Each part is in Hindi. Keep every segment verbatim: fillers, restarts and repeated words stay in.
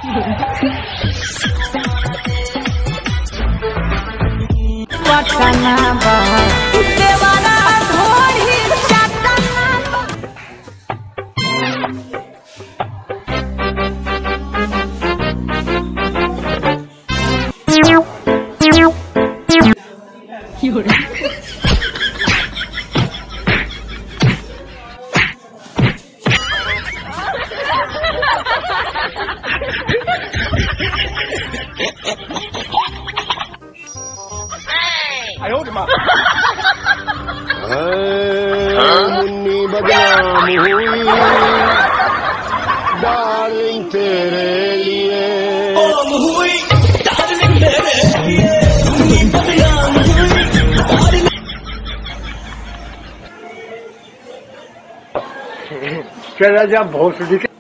मुन्नी बदनाम हुई डार्लिंग तेरे लिए हुई डार्लिंग तेरे लिए मुन्नी बदनाम हुई चला जा भोसड़ी के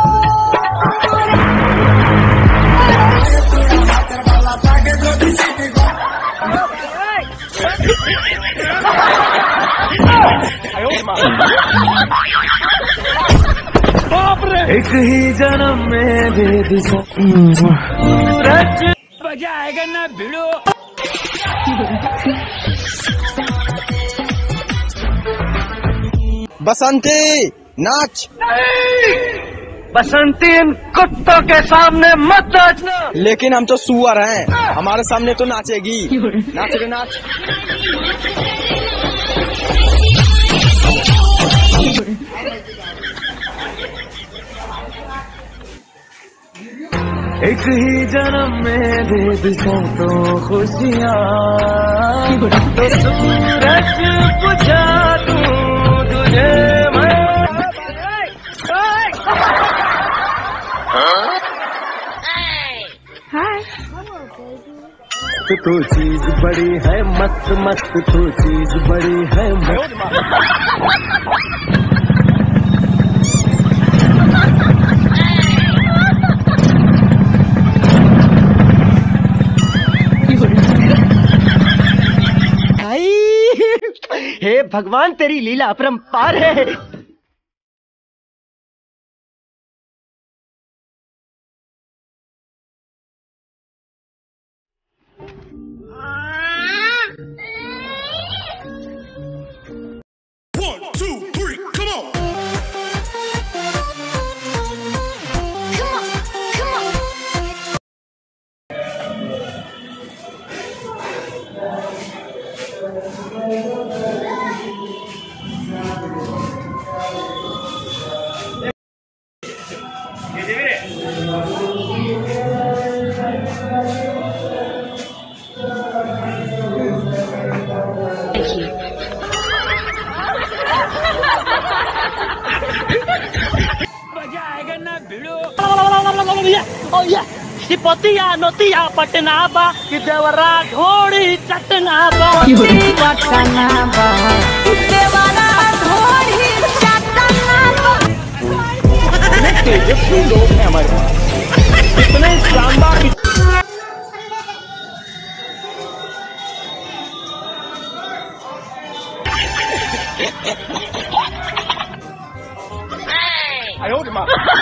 एक ही जन्म में दे दी सूरज बजाएगा ना भिड़ो। बसंती नाच। बसंती इन कुत्तों के सामने मत नाचना। लेकिन हम तो सुअर हैं, हमारे सामने तो नाचेगी। नाच रे नाच। एक ही जन्म में दे दी तो खुशियाँ तो सूरज बुझा दूं तुझे मैं। तो चीज बड़ी है मस्त मस्त, तो चीज बड़ी है हे भगवान तेरी लीला अपरंपार है। One, two, three, come on. Come on, come on. बजाएगा ना भिड़ो। सिपतिया नोतिया पटना बा कि देवरा घोड़ी चटना बा पटना बा देवरा घोड़ी चटना बा। तेजस्वी लोग हैं हमारे पास, इतने शानदार। आयो रे माँ।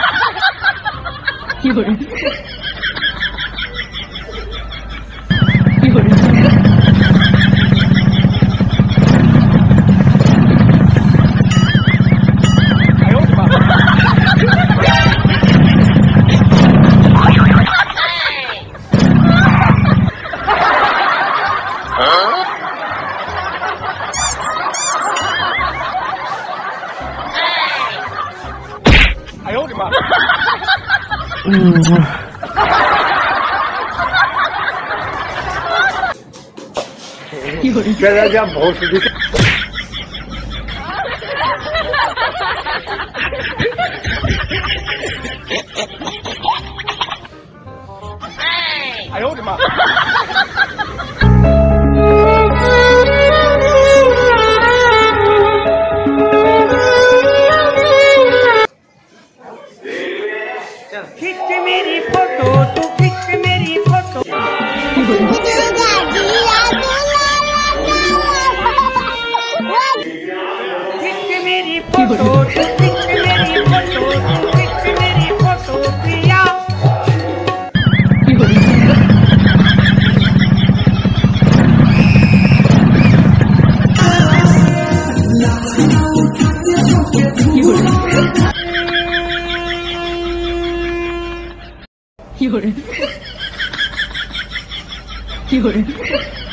चला जा भोसड़ी के आयो रे माँ। खींच मेरी फोटो, तू खींच मेरी फोटो। खींच मेरी फोटो, तू खींच मेरी फोटो, तू खींच मेरी फोटो प्रिया। 有人，有人。